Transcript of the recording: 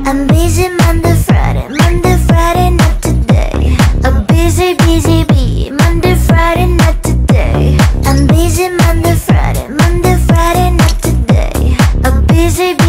I'm busy Monday, Friday, not today. A busy, busy bee, Monday, Friday, not today. I'm busy Monday, Friday, not today. A busy